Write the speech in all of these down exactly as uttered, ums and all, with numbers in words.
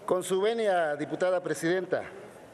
Con su venia, diputada presidenta.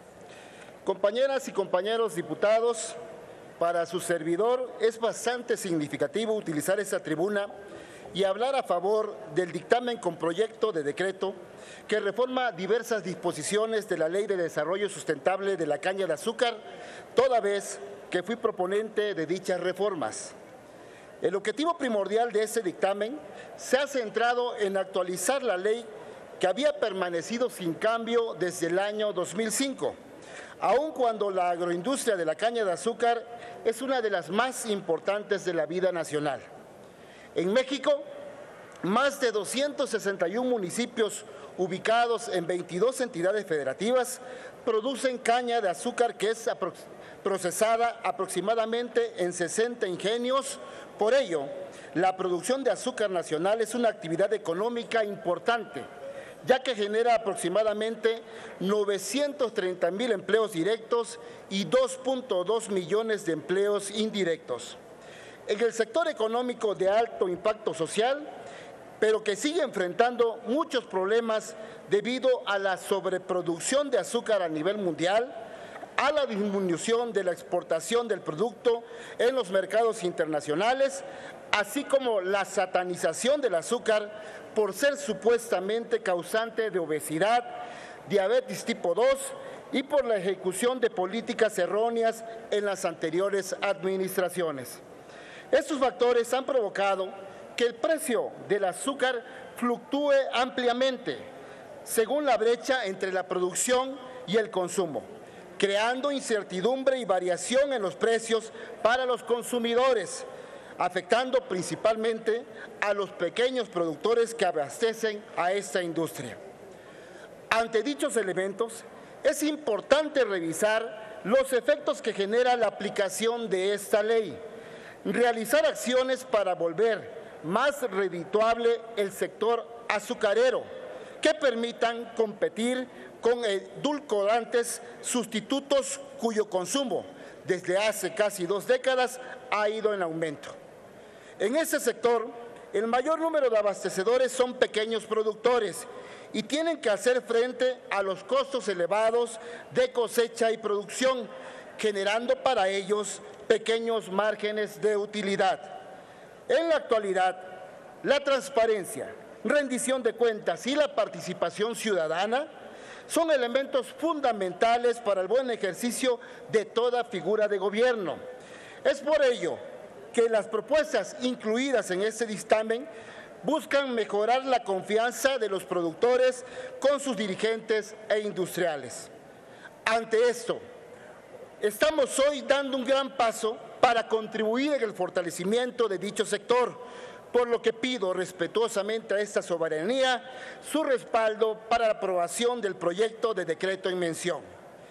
Compañeras y compañeros diputados, para su servidor es bastante significativo utilizar esta tribuna y hablar a favor del dictamen con proyecto de decreto que reforma diversas disposiciones de la Ley de Desarrollo Sustentable de la Caña de Azúcar, toda vez que fui proponente de dichas reformas. El objetivo primordial de este dictamen se ha centrado en actualizar la ley que había permanecido sin cambio desde el año dos mil cinco, aun cuando la agroindustria de la caña de azúcar es una de las más importantes de la vida nacional. En México, más de doscientos sesenta y un municipios ubicados en veintidós entidades federativas producen caña de azúcar que es procesada aproximadamente en sesenta ingenios. Por ello, la producción de azúcar nacional es una actividad económica importante, ya que genera aproximadamente novecientos treinta mil empleos directos y dos punto dos millones de empleos indirectos. En el sector económico de alto impacto social, pero que sigue enfrentando muchos problemas debido a la sobreproducción de azúcar a nivel mundial, a la disminución de la exportación del producto en los mercados internacionales, así como la satanización del azúcar por ser supuestamente causante de obesidad, diabetes tipo dos y por la ejecución de políticas erróneas en las anteriores administraciones. Estos factores han provocado que el precio del azúcar fluctúe ampliamente según la brecha entre la producción y el consumo, creando incertidumbre y variación en los precios para los consumidores, afectando principalmente a los pequeños productores que abastecen a esta industria. Ante dichos elementos, es importante revisar los efectos que genera la aplicación de esta ley, realizar acciones para volver más redituable el sector azucarero, que permitan competir con edulcorantes sustitutos cuyo consumo desde hace casi dos décadas ha ido en aumento. En este sector, el mayor número de abastecedores son pequeños productores y tienen que hacer frente a los costos elevados de cosecha y producción, generando para ellos pequeños márgenes de utilidad. En la actualidad, la transparencia, rendición de cuentas y la participación ciudadana son elementos fundamentales para el buen ejercicio de toda figura de gobierno. Es por ello que las propuestas incluidas en este dictamen buscan mejorar la confianza de los productores con sus dirigentes e industriales. Ante esto, estamos hoy dando un gran paso para contribuir en el fortalecimiento de dicho sector, por lo que pido respetuosamente a esta soberanía su respaldo para la aprobación del proyecto de decreto en mención.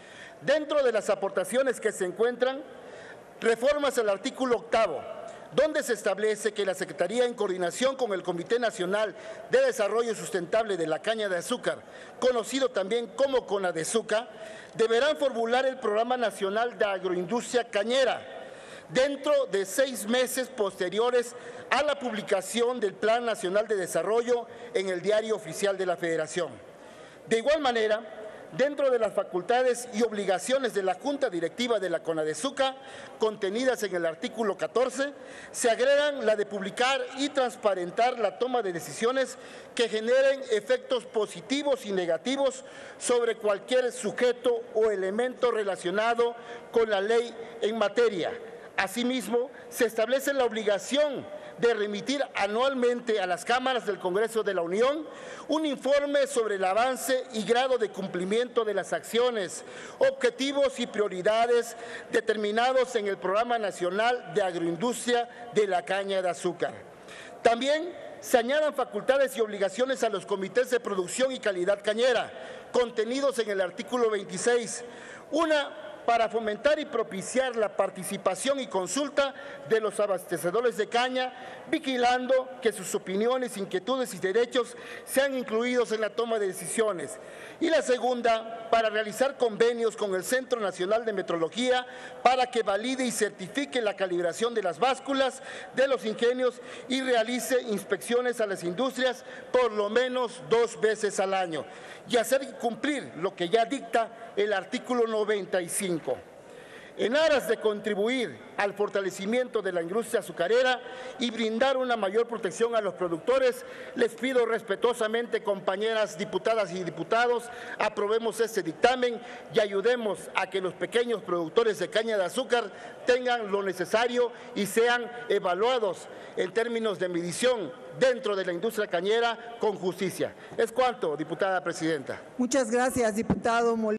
Dentro de las aportaciones que se encuentran, reformas al artículo octavo, donde se establece que la Secretaría, en coordinación con el Comité Nacional de Desarrollo Sustentable de la Caña de Azúcar, conocido también como CONADEZUCA, deberán formular el Programa Nacional de Agroindustria Cañera dentro de seis meses posteriores a la publicación del Plan Nacional de Desarrollo en el Diario Oficial de la Federación. De igual manera, dentro de las facultades y obligaciones de la Junta Directiva de la CONADEZUCA, contenidas en el artículo catorce, se agregan la de publicar y transparentar la toma de decisiones que generen efectos positivos y negativos sobre cualquier sujeto o elemento relacionado con la ley en materia. Asimismo, se establece la obligación de remitir anualmente a las cámaras del Congreso de la Unión un informe sobre el avance y grado de cumplimiento de las acciones, objetivos y prioridades determinados en el Programa Nacional de Agroindustria de la Caña de Azúcar. También se añadan facultades y obligaciones a los comités de producción y calidad cañera, contenidos en el artículo veintiséis. Una para fomentar y propiciar la participación y consulta de los abastecedores de caña, vigilando que sus opiniones, inquietudes y derechos sean incluidos en la toma de decisiones. Y la segunda, para realizar convenios con el Centro Nacional de Metrología para que valide y certifique la calibración de las básculas de los ingenios y realice inspecciones a las industrias por lo menos dos veces al año y hacer cumplir lo que ya dicta el artículo noventa y cinco. En aras de contribuir al fortalecimiento de la industria azucarera y brindar una mayor protección a los productores, les pido respetuosamente, compañeras diputadas y diputados, aprobemos este dictamen y ayudemos a que los pequeños productores de caña de azúcar tengan lo necesario y sean evaluados en términos de medición dentro de la industria cañera con justicia. Es cuanto, diputada presidenta. Muchas gracias, diputado Molina.